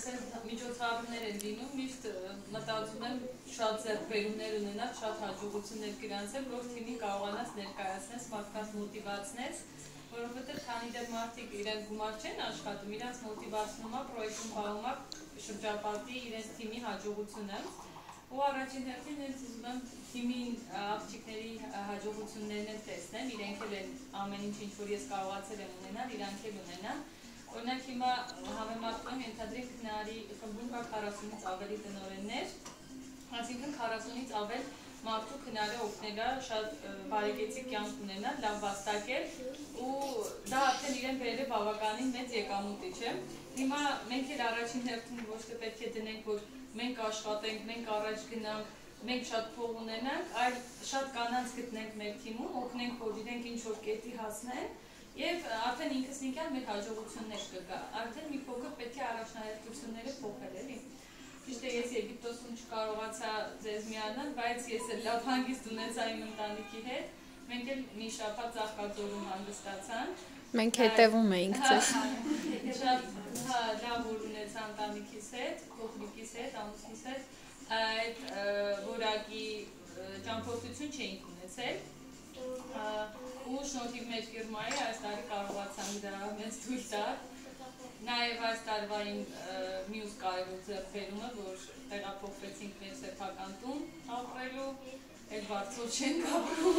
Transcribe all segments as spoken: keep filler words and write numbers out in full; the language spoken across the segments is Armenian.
միջոցառումներ են լինում, միշտ մտածում եմ շատ ձեռքբերումներ ունենալ, շատ հաջողություններ գրանցել, որ թիմին կարողանաս ներկայացնես, մարդկանց մոտիվացնես, որովհետև քանի դեռ մարդիկ իրենց գումար չեն աշխատում, իրենց մոտիվացնում է, պրոյեկտում բաղում է շրջապատի իրենց թիմի հաջողությունը, ու առաջին հերթին հենց ուզում եմ թիմին աղջիկների հաջողություններն են տեսնեմ, իրենք էլ են ամեն ինչ ինչ-որ ես կարողացել եմ ունենալ, իրանք էլ ունենան։ Օրինակ հիմա համեմատում եմ ենթադրենք քնարի խմբում կա քառասունից ավելի տնօրեններ, այսինքն քառասունից ավել մարդու քնարը օգնելա շատ բարեկեցիկ կյանք ունենալ, լավ վաստակել ու դա արդեն իրեն բերել է բավականին մեծ եկամուտի, չէ։ Հիմա մենք էլ առաջին հերթին ոչ թե պետք է դնենք, որ մենք աշխատենք, մենք առաջ գնանք, մենք շատ փող ունենանք, այլ շատ կանանց գտնենք մեր թիմում, օգնենք, որ իրենք ինչ-որ կետի հասնեն եւ արդեն ինքնին մեր հաջողություններ կգա։ Արդեն մի փոքր պետք է առաջնահերթությունները փոխել, էլի։ Ճիշտ է, ես Եգիպտոսում չկարողացա ձեզ միանալ, բայց ես էլ լավ հանգիստ ունեցա իմ ընտանիքի հետ։ Մենք էլ մի շաբաթ Ծաղկաձորում հանգստացանք։ Մենք հետևում էինք ձեզ։ Շատ լավ որ ունեցա ընտանիքիս հետ, փոքրիկիս հետ, ամուսնիս հետ, այդ որակի ճամփորդություն չէինք ունեցել։ Ու շնորհիվ մեր ֆիրմայի այս տարի կարողացանք դա մեզ թույլ տալ։ Նաև այս տարվա իմ մյուս կարևոր ձեռքբերումը, որ տեղափոխվեցինք մեր սեփական տուն ապրելու, այդ բարձր չենք ապրում։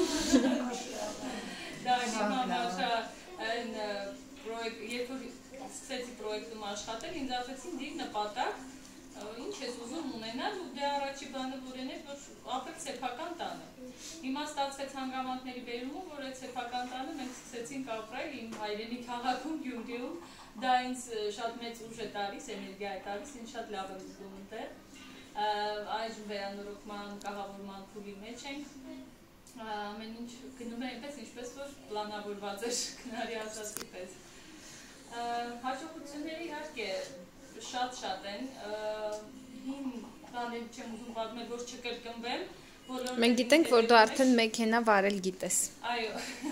Դա իմ համար այն պրոյեկտ, երբ որ սկսեցի պրոյեկտում աշխատել, ինձ ասեցին դիր նպատակ, ինչ ես ուզում ունենալ ու դե առաջի բանը որ էներ, որ ապրել սեփական տանը։ Հիմա ստացվեց հանգամանքների բերումը, որ այդ սեփական տանը մենք սկսեցինք ապրել իմ հայրենի քաղաքում Գյումրիում, դա ինձ շատ մեծ ուժ է տալիս, էներգիա է տալիս, ինձ շատ լավ եմ զգում այնտեղ։ Այժմ վերանորոգման, կահավորման փուլի մեջ ենք։ Ամեն ինչ գնում է այնպես, ինչպես որ պլանավորված էր քնարի ասածի պես։ Հաջողությունները իհարկե շատ-շատ են, հին բաներ չեմ ուզում պատմել, որ չկրկնվեմ։ Մենք գիտենք, որ դու արդեն մեքենա վարել գիտես։ Այո,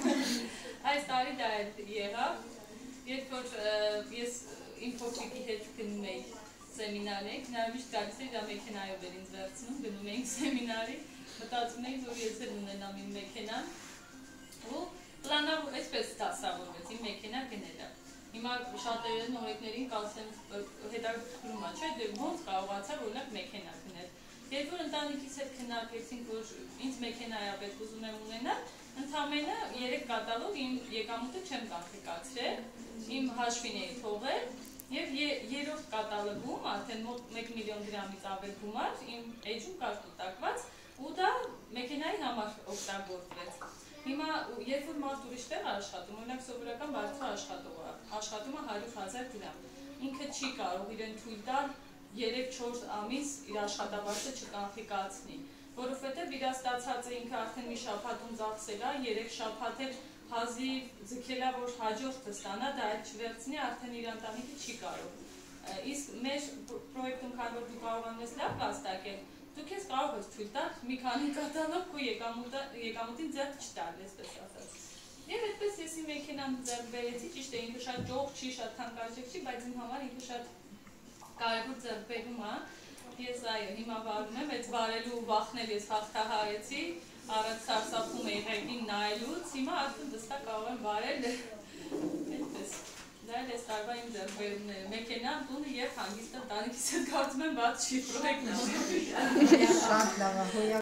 այս տարի դա էլ եղավ, երբ որ ես իմ փոքրիկի հետ գնում էի սեմինարի, նա միշտ գալիս էր դա մեքենայով էր ինձ վերցնում, գնում էինք սեմինարի, մտածում էի, որ ես էլ ունենամ իմ մեքենան, ու պլանավոր այսպես դասավորվեց իմ մեքենա գնելը։ Հիմա շատերն օրենքներին կասեմ հետաքրքրում է, չէ՞, դե ոնց կարողացա օրինակ մեքենա գնել։ Երբ որ ընտանիքիս հետ քննարկեցինք, որ ինձ մեքենա է պետք ուզում եմ ունենալ, ընդամենը երեք կատալոգ իմ եկամուտը չեմ կանխիկացրել, իմ հաշվին էի թողել, եւ երրորդ կատալոգում արդեն մոտ մեկ միլիոն դրամից ավել գումար իմ էջում կար կուտակված, ու դա մեքենայի համար օգտագործվեց։ Հիմա երբ որ մարդ ուրիշ տեղ աշխատում, օրինակ սովորական բարձր աշխատող է, աշխատում է հարյուր հազար դրամ, ինքը չի կարող իրեն թույլ տալ երեք-չորս ամիս իր աշխատավարձը չկանխիկացնի, որովհետև իր ստացածը ինքը արդեն մի շաբաթում ծախսել է, երեք շաբաթ էլ հազիվ ձգել է, որ հաջորդը ստանա, դա էլ չվերցնի, արդեն իր ընտանիքը չի կարող։ Իսկ մեր պրոյեկտում քան որ դու կարողանում ես լավ վաստակել, դու քեզ կարող ես թույլ տալ մի քանի կատալոգ քո եկամուտին ձեռք չտալ, այսպես ասած։ Եվ այդպես ես իմ մեքենան ձեռք բերեցի, ճիշտ է, ինքը շատ ջող չի, շատ թանկարժեք չի, բայց իմ համար ինքը շատ կարևոր ձեռքբերում է։ Ես այո, հիմա վարում եմ, այդ վարելու վախնել ես հաղթահարեցի, առաջ սարսափում էի ղեկին նայելուց, հիմա արդեն վստահ կարող եմ վարել, այդպես։ Դա էլ ես տարվա իմ ձեռքբերումները, մեքենան, տունը և հանգիստ ընտանիքիս հետ կարծում եմ բաց չի պրոյեկտ։